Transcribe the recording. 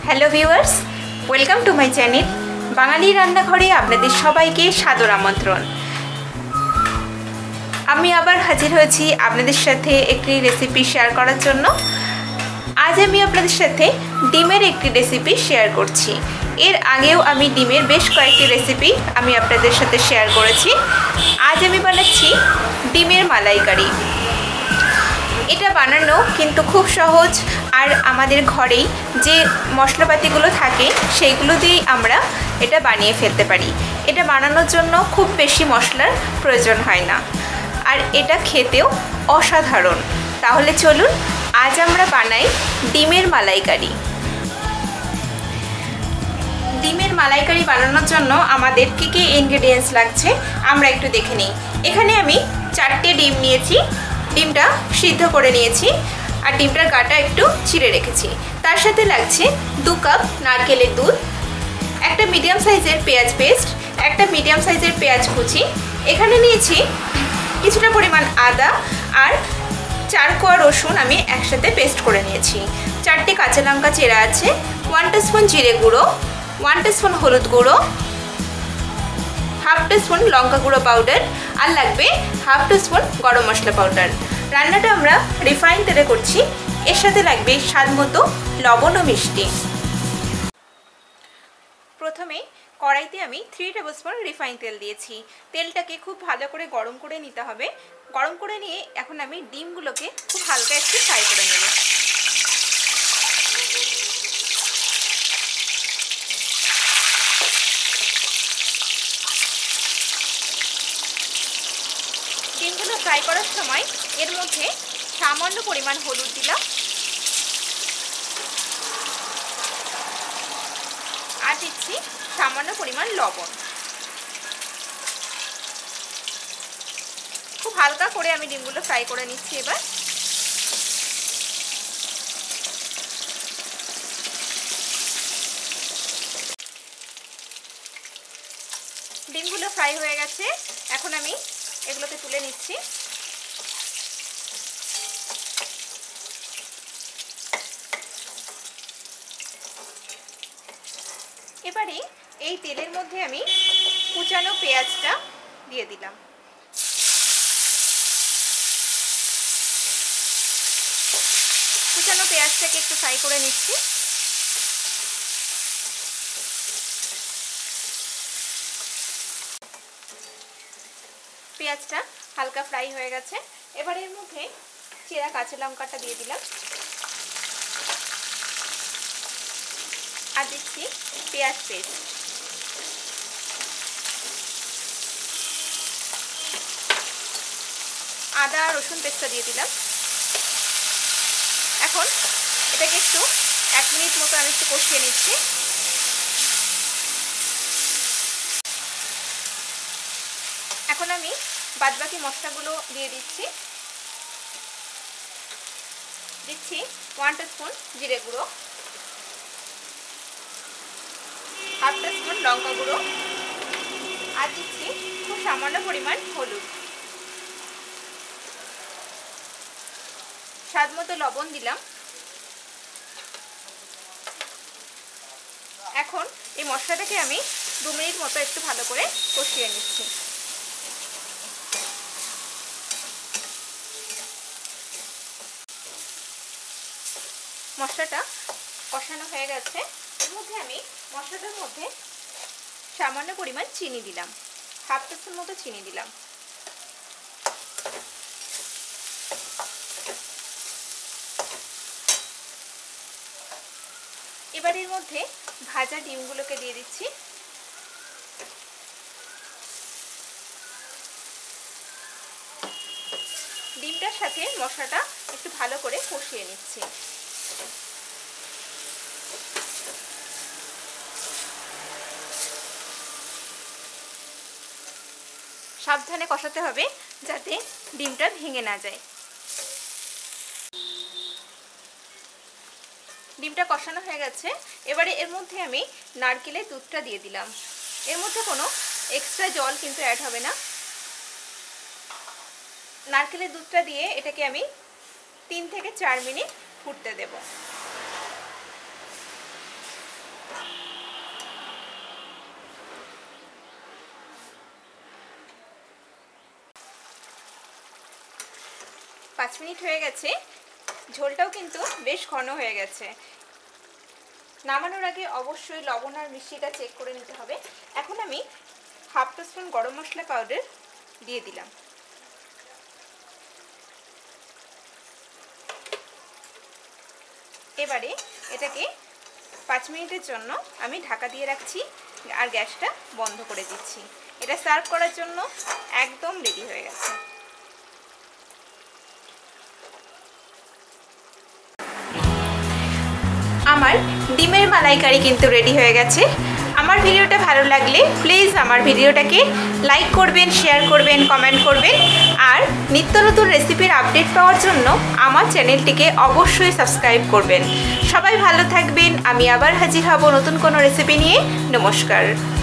Hello viewers, welcome to my channel Bangali রান্নাঘরে আপনাদের সবাইকে সাদর আমন্ত্রণ। আমি আবার হাজির হয়েছি আপনাদের সাথে একটি রেসিপি শেয়ার করার জন্য। আজ আমি আপনাদের সাথে ডিমের একটি রেসিপি শেয়ার করছি। এর আগেও আমি ডিমের বেশ কয়েকটি রেসিপি আমি আপনাদের সাথে শেয়ার করেছি। আজ আমি বানাচ্ছি ডিমের মালাইকারি। এটা বানানো কিন্তু খুব সহজ, আর আমাদের ঘরেই যে মশলাপাতিগুলো থাকে সেইগুলো দিয়েই আমরা এটা বানিয়ে ফেলতে পারি। এটা বানানোর জন্য খুব বেশি মশলার প্রয়োজন হয় না, আর এটা খেতেও অসাধারণ। তাহলে চলুন আজ আমরা বানাই ডিমের মালাইকারি। ডিমের মালাইকারি বানানোর জন্য আমাদের কী কী ইনগ্রেডিয়েন্টস লাগছে আমরা একটু দেখে নিই। এখানে আমি 4টে ডিম নিয়েছি। ডিমটা সিদ্ধ করে নিয়েছি, আর ডিমটার গাটা একটু চিড়ে রেখেছি। তার সাথে লাগছে 2 কাপ নারকেলের দুধ, একটা মিডিয়াম সাইজের পেঁয়াজ পেস্ট, একটা মিডিয়াম সাইজের পেঁয়াজ কুচি, এখানে নিয়েছি কিছুটা পরিমাণ আদা, আর 4 কোয়া রসুন আমি একসাথে পেস্ট করে নিয়েছি। 4টে কাঁচা লঙ্কা চেরা আছে, 1 টিস্পুন জিরে গুঁড়ো, 1 টিস্পুন হলুদ গুঁড়ো, হাফ টিস্পুন লঙ্কা গুঁড়ো পাউডার, আর লাগবে হাফ টিস্পুন গরম মশলা পাউডার। রান্নাটা আমরা রিফাইন তেলে করছি। এর সাথে লাগবে স্বাদ মতো লবণ ও মিষ্টি। প্রথমে কড়াইতে আমি 3 টেবিলস্পুন রিফাইন তেল দিয়েছি। তেলটাকে খুব ভালো করে গরম করে নিতে হবে। গরম করে নিয়ে এখন আমি ডিমগুলোকে খুব হালকা একটু ফ্রাই করে নেব। ডিমগুলো ফ্রাই করার সময় এর মধ্যে সামান্য পরিমাণ হলুদ দিলাম, আর দিচ্ছি সামান্য পরিমাণ লবণ। খুব হালকা করে আমি ডিমগুলো ফ্রাই করে নিচ্ছি। এবার ডিমগুলো ফ্রাই হয়ে গেছে, এখন আমি এগুলোকে তুলে নিচ্ছি। এবারে এই তেলের মধ্যে আমি কুচানো পেঁয়াজটা দিয়ে দিলাম। কুচানো পেঁয়াজটাকে একটু ফ্রাই করে নিচ্ছি। পেঁয়াজটা হালকা ফ্রাই হয়ে গেছে। এবার এর মধ্যে চেরা কাঁচা লঙ্কাটা দিয়ে দিলাম, আর দিচ্ছি পেঁয়াজ পেস্ট, আদা রসুন পেস্টটা দিয়ে দিলাম। এখন এটাকে একটু 1 মিনিট মতো আমি একটু কষিয়ে নিচ্ছি। এখন আমি বাদবাকি মশলাগুলো দিয়ে দিচ্ছি। 1 টিস্পুন জিরে গুঁড়ো, হাফ টিস্পুন লঙ্কা গুঁড়ো, আর দিচ্ছি খুব সামান্য পরিমাণ হলুদ, স্বাদ মতো লবণ দিলাম। এখন এই মশলাটাকে আমি 2 মিনিট মতো একটু ভালো করে কষিয়ে নিচ্ছি। মশলাটা কষানো হয়ে গেছে। এর মধ্যে আমি মশলাটার মধ্যে সামান্য পরিমাণ চিনি দিলাম, হাফ টিস্পুন মতো চিনি দিলাম। এবার এর মধ্যে ভাজা ডিমগুলোকে দিয়ে দিচ্ছি। ডিমটার সাথে মশলাটা একটু ভালো করে কষিয়ে নিচ্ছি। সাবধানে কষাতে হবে যাতে ডিমটা ভেঙে না যায়। ডিমটা কষানো হয়ে গেছে। এবারে এর মধ্যে আমি নারকেলের দুধটা দিয়ে দিলাম। এর মধ্যে কোনো এক্সট্রা জল কিন্তু অ্যাড হবে না। নারকেলের দুধটা দিয়ে এটাকে আমি 3 থেকে 4 মিনিট ফুটতে দেব। পাঁচ মিনিট হয়ে গেছে, ঝোলটাও কিন্তু বেশ ঘন হয়ে গেছে। নামানোর আগে অবশ্যই লবণ আর মিষ্টিটা চেক করে নিতে হবে। এখন আমি হাফ টিস্পুন গরম মশলা পাউডার দিয়ে দিলাম। এবারে এটাকে 5 মিনিটের জন্য আমি ঢাকা দিয়ে রাখছি আর গ্যাসটা বন্ধ করে দিচ্ছি। এটা সার্ভ করার জন্য একদম রেডি হয়ে গেছে। আমার ডিমের মালাইকারি কিন্তু রেডি হয়ে গেছে। আমার ভিডিওটা ভালো লাগলে প্লিজ আমার ভিডিওটাকে লাইক করবেন, শেয়ার করবেন, কমেন্ট করবেন। আর নিত্য নতুন রেসিপির আপডেট পাওয়ার জন্য আমার চ্যানেলটিকে অবশ্যই সাবস্ক্রাইব করবেন। সবাই ভালো থাকবেন। আমি আবার হাজির হব নতুন কোনো রেসিপি নিয়ে। নমস্কার।